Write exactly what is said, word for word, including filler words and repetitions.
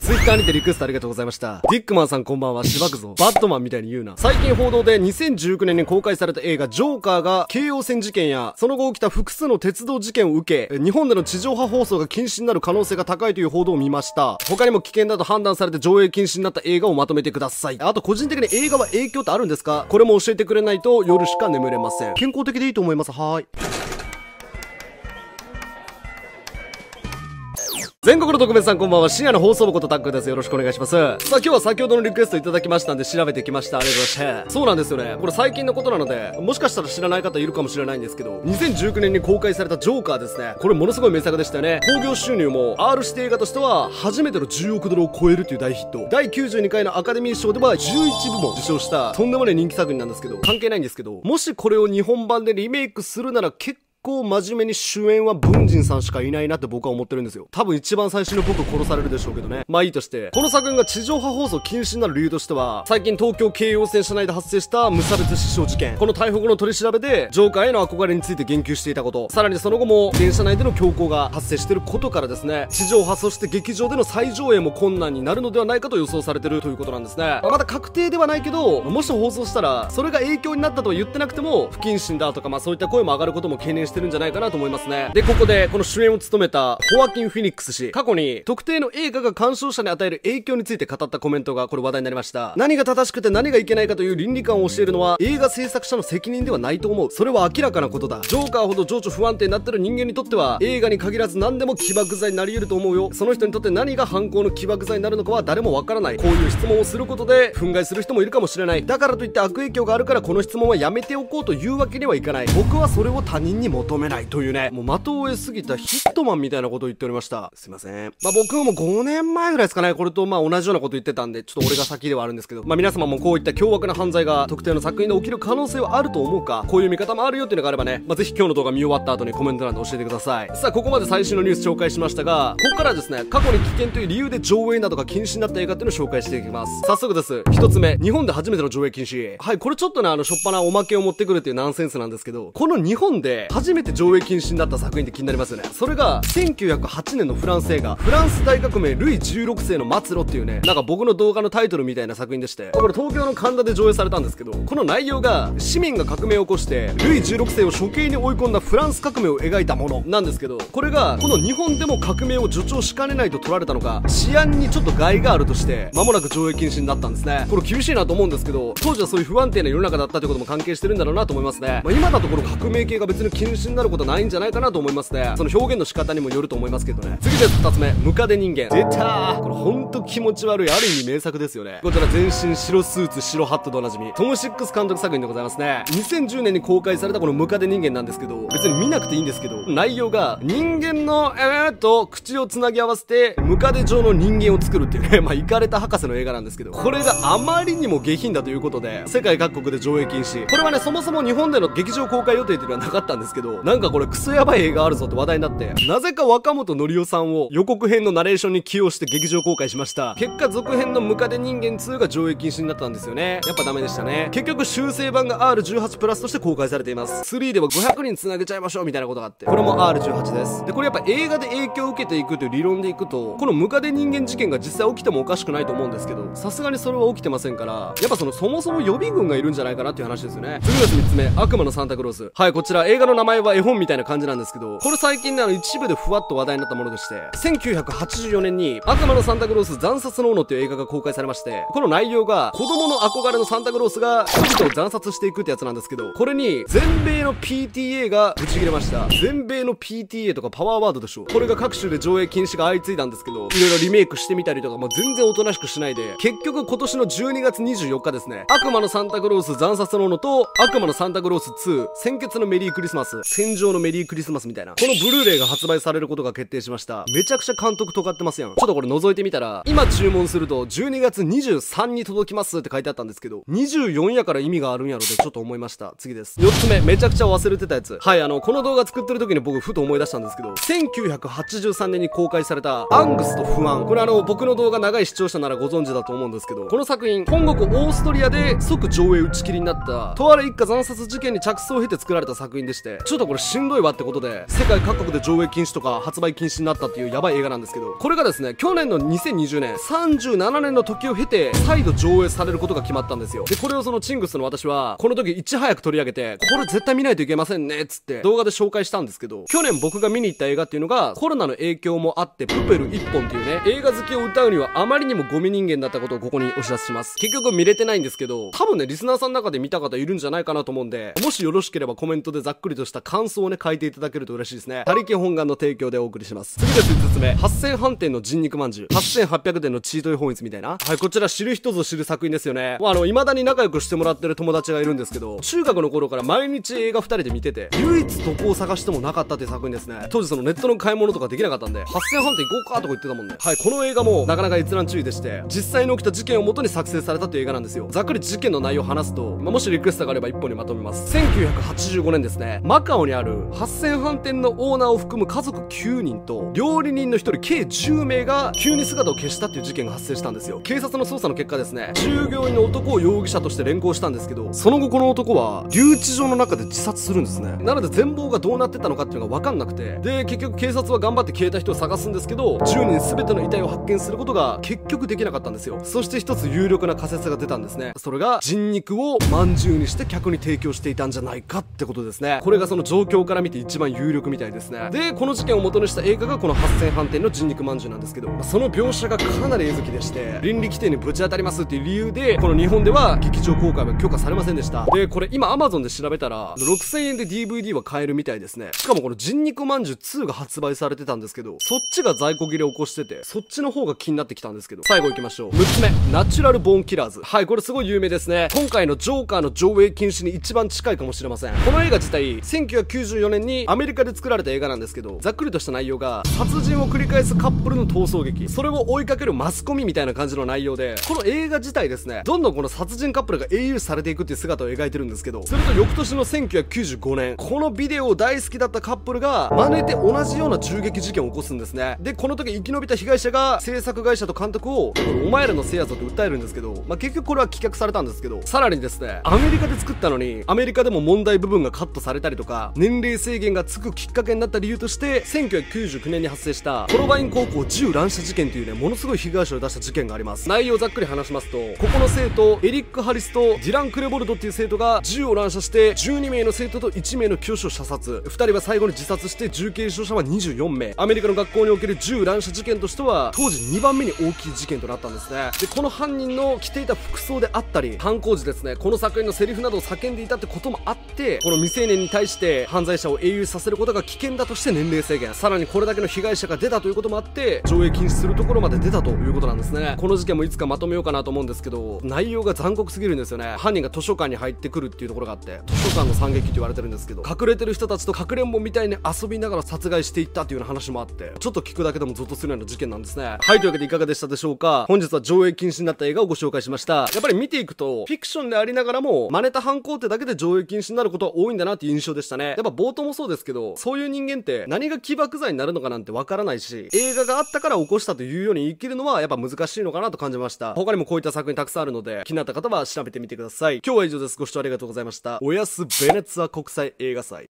ツイッターにてリクエストありがとうございました。ディックマンさんこんばんは。しばくぞ。バットマンみたいに言うな。最近報道でにせんじゅうきゅうねんに公開された映画ジョーカーが京王線事件やその後起きた複数の鉄道事件を受け、日本での地上波放送が禁止になる可能性が高いという報道を見ました。他にも危険だと判断されて上映禁止になった映画をまとめてください。あと個人的に映画は影響ってあるんですか？これも教えてくれないと夜しか眠れません。健康的でいいと思います。はーい。全国の特別さんこんばんは。深夜の放送部ことタックです。よろしくお願いします。さあ今日は先ほどのリクエストいただきましたんで調べてきました。ありがとうございました。そうなんですよね。これ最近のことなので、もしかしたら知らない方いるかもしれないんですけど、にせんじゅうきゅうねんに公開されたジョーカーですね。これものすごい名作でしたよね。興行収入も R 指定映画としては初めてのじゅうおくドルを超えるという大ヒット。だいきゅうじゅうにかいのアカデミー賞ではじゅういちぶも受賞したとんでもない人気作品なんですけど、関係ないんですけど、もしこれを日本版でリメイクするなら結構結構真面目に主演は文人さんしかいないなって僕は思ってるんですよ。多分一番最初の僕殺されるでしょうけどね。まあいいとして、この作品が地上波放送禁止になる理由としては、最近東京京王線車内で発生した無差別死傷事件。この逮捕後の取り調べでジョーカーへの憧れについて言及していたこと、さらにその後も電車内での凶行が発生していることからですね、地上波そして劇場での再上映も困難になるのではないかと予想されているということなんですね。まだ確定ではないけど、もし放送したらそれが影響になったとは言ってなくても不謹慎だとか、まあそういった声も上がることも懸念してるんじゃないかなと思いますね。で、ここでこの主演を務めたホアキン・フィニックス氏、過去に特定の映画が鑑賞者に与える影響について語ったコメントがこれ話題になりました。何が正しくて何がいけないかという倫理観を教えるのは映画制作者の責任ではないと思う。それは明らかなことだ。ジョーカーほど情緒不安定になってる人間にとっては映画に限らず何でも起爆剤になり得ると思うよ。その人にとって何が犯行の起爆剤になるのかは誰もわからない。こういう質問をすることで憤慨する人もいるかもしれない。だからといって悪影響があるからこの質問はやめておこうというわけにはいかない。僕はそれを他人に求めないというね、もう的を得すぎたヒットマンみたいなことを言っておりました。すいません。まあ僕もごねんまえぐらいですかね、これとまあ同じようなこと言ってたんで、ちょっと俺が先ではあるんですけど、まあ皆様もこういった凶悪な犯罪が特定の作品で起きる可能性はあると思うか、こういう見方もあるよっていうのがあればね、まあぜひ今日の動画見終わった後にコメント欄で教えてください。さあここまで最新のニュース紹介しましたが、ここからですね、過去に危険という理由で上映などが禁止になった映画っていうのを紹介していきます。早速です。一つ目、日本で初めての上映禁止。はい、これちょっとね、あの、しょっぱなおまけを持ってくるっていうナンセンスなんですけど、この日本で初めて上映禁止になった作品って気になりますよね。それがせんきゅうひゃくはちねんのフランス映画、フランス大革命ルイじゅうろくせいの末路っていうね、なんか僕の動画のタイトルみたいな作品でして、これ東京の神田で上映されたんですけど、この内容が市民が革命を起こしてルイじゅうろくせいを処刑に追い込んだフランス革命を描いたものなんですけど、これがこの日本でも革命を助長しかねないと取られたのか、治安にちょっと害があるとして間もなく上映禁止になったんですね。これ厳しいなと思うんですけど、当時はそういう不安定な世の中だったってことも関係してるんだろうなと思いますね。まあ、今だところ革命系が別に禁止になることはないんじゃないかなと思いますね。その表現の仕方にもよると思いますけどね。次です。ふたつめ、ムカデ人間。出たー。これほんと気持ち悪い、ある意味名作ですよね。こちら全身白スーツ白ハットでおなじみトム・シックス監督作品でございますね。にせんじゅうねんに公開されたこのムカデ人間なんですけど、別に見なくていいんですけど、内容が人間のえーっと口をつなぎ合わせてムカデ状の人間を作るっていうね、まあイカれた博士の映画なんですけど、これがあまりにも下品だということで世界各国で上映禁止。これはね、そもそも日本での劇場公開予定っていうのはなかったんですけど、なんかこれクソやばい映画あるぞって話題になって、なぜか若本のりおさんを予告編のナレーションに起用して劇場公開しました。結果続編のムカデ人間ツーが上映禁止になったんですよね。やっぱダメでしたね。結局修正版が アールじゅうはち プラスとして公開されています。スリーではごひゃくにんつなげちゃいましょうみたいなことがあって、これも アールじゅうはち です。でこれやっぱ映画で影響を受けていくという理論でいくと、このムカデ人間事件が実際起きてもおかしくないと思うんですけど、さすがにそれは起きてませんから、やっぱそのそもそも予備軍がいるんじゃないかなっていう話ですよね。次のみっつめ、悪魔のサンタクロース。はい、こちら映画の名前は絵本みたいな感じなんですけど、これ最近ね、あの一部でふわっと話題になったものでして、せんきゅうひゃくはちじゅうよねんに悪魔のサンタクロース惨殺の斧っていう映画が公開されまして、この内容が子供の憧れのサンタクロースが人々を惨殺していくってやつなんですけど、これに全米の ピーティーエー がブチ切れました。全米の ピーティーエー とかパワーワードでしょ。これが各種で上映禁止が相次いだんですけど、いろいろリメイクしてみたりとかもう全然おとなしくしないで、結局今年のじゅうにがつにじゅうよっかですね、悪魔のサンタクロース惨殺の斧と悪魔のサンタクロースツー鮮血のメリークリスマス、戦場のメリークリスマスみたいな、このブルーレイが発売されることが決定しました。めちゃくちゃ監督尖ってますやん。ちょっとこれ覗いてみたら、今注文するとじゅうにがつにじゅうさんに届きますって書いてあったんですけど、にじゅうよんやから意味があるんやろってちょっと思いました。次です。よっつめ、めちゃくちゃ忘れてたやつ。はい、あのこの動画作ってる時に僕ふと思い出したんですけど、せんきゅうひゃくはちじゅうさんねんに公開されたアングスと不安。これあの僕の動画長い視聴者ならご存知だと思うんですけど、この作品本国オーストリアで即上映打ち切りになったとある一家惨殺事件に着想を経て作られた作品でして、ちょょっとこれしんどいわってことで、世界各国で上映禁止とか発売禁止になったっていうやばい映画なんですけど、これがですね、去年のにせんにじゅうねん、さんじゅうななねんの時を経て、再度上映されることが決まったんですよ。で、これをそのチングスの私は、この時いち早く取り上げて、これ絶対見ないといけませんね、つって動画で紹介したんですけど、去年僕が見に行った映画っていうのが、コロナの影響もあって、プペルいっぽんっていうね、映画好きを歌うにはあまりにもゴミ人間だったことをここにお知らせします。結局見れてないんですけど、多分ね、リスナーさんの中で見た方いるんじゃないかなと思うんで、もしよろしければコメントでざっくりとした感想をね、書いていただけると嬉しいですね。他力本願の提供でお送りします。次です、いつつめ。はっせんはんてんの人肉まんじゅう。はっせんはっぴゃくてんのチートイ本一みたいな。はい、こちら知る人ぞ知る作品ですよね。もうあの、未だに仲良くしてもらってる友達がいるんですけど、中学の頃から毎日映画ふたりで見てて、唯一どこを探してもなかったっていう作品ですね。当時そのネットの買い物とかできなかったんで、はっせんはんてん行こうかとか言ってたもんね。はい、この映画もなかなか閲覧注意でして、実際に起きた事件をもとに作成されたという映画なんですよ。ざっくり事件の内容を話すと、まあ、もしリクエストがあれば一本にまとめます。せんきゅうひゃくはちじゅうごねんですね。マカオにあるはっせんはんてんのオーナーを含む家族きゅうにんと料理人のひとり計じゅうめいが急に姿を消したっていう事件が発生したんですよ。警察の捜査の結果ですね、従業員の男を容疑者として連行したんですけど、その後この男は留置場の中で自殺するんですね。なので全貌がどうなってたのかっていうのが分かんなくて、で結局警察は頑張って消えた人を探すんですけど、じゅうにん全ての遺体を発見することが結局できなかったんですよ。そして一つ有力な仮説が出たんですね。それが人肉をまんじゅうにして客に提供していたんじゃないかってことですね。これがその状況から見て一番有力みたいですね。でこの事件を元にした映画がこのはっせんはんてんの人肉まんじゅうなんですけど、まあ、その描写がかなり絵好きでして、倫理規定にぶち当たりますっていう理由でこの日本では劇場公開は許可されませんでした。でこれ今 Amazon で調べたらろくせんえんで ディーブイディー は買えるみたいですね。しかもこの人肉まんじゅうツーが発売されてたんですけど、そっちが在庫切れを起こしてて、そっちの方が気になってきたんですけど、最後行きましょう。むっつめ、ナチュラルボーンキラーズ。はい、これすごい有名ですね。今回のジョーカーの上映禁止に一番近いかもしれません。この映画自体せんきゅうひゃくきゅうじゅうよねんにアメリカで作られた映画なんですけど、ざっくりとした内容が殺人を繰り返すカップルの逃走劇、それを追いかけるマスコミみたいな感じの内容で、この映画自体ですね、どんどんこの殺人カップルが英雄されていくっていう姿を描いてるんですけど、すると翌年のせんきゅうひゃくきゅうじゅうごねん、このビデオを大好きだったカップルが真似て同じような銃撃事件を起こすんですね。でこの時生き延びた被害者が制作会社と監督をお前らのせいやぞって訴えるんですけど、まあ、結局これは棄却されたんですけど、さらにですね、アメリカで作ったのにアメリカでも問題部分がカットされたりとか、年齢制限がつくきっかけになった理由としてせんきゅうひゃくきゅうじゅうきゅうねんに発生したコロバイン高校銃乱射事件というね、ものすごい被害者を出した事件があります。内容をざっくり話しますと、ここの生徒エリック・ハリスとディラン・クレボルドっていう生徒が銃を乱射してじゅうにめいの生徒といちめいの教師を射殺、ふたりは最後に自殺して重軽傷者はにじゅうよんめい。アメリカの学校における銃乱射事件としては当時にばんめに大きい事件となったんですね。でこの犯人の着ていた服装であったり、犯行時ですね、この作品のセリフなどを叫んでいたってこともあって、この未成年に対して犯罪者を英雄させることが危険だとして年齢制限、さらにこれだけの被害者が出たということもあって上映禁止するところまで出たということなんですね。この事件もいつかまとめようかなと思うんですけど、内容が残酷すぎるんですよね。犯人が図書館に入ってくるっていうところがあって、図書館の惨劇って言われてるんですけど、隠れてる人たちとかくれんぼみたいに遊びながら殺害していったっていうような話もあって、ちょっと聞くだけでもゾッとするような事件なんですね。はい、というわけでいかがでしたでしょうか。本日は上映禁止になった映画をご紹介しました。やっぱり見ていくとフィクションでありながらも真似た犯行ってだけで上映禁止になることは多いんだなっていう印象でしたね。やっぱ冒頭もそうですけど、そういう人間って何が起爆剤になるのかなんてわからないし、映画があったから起こしたというように言い切るのはやっぱ難しいのかなと感じました。他にもこういった作品たくさんあるので、気になった方は調べてみてください。今日は以上です。ご視聴ありがとうございました。おやすベネツァ国際映画祭。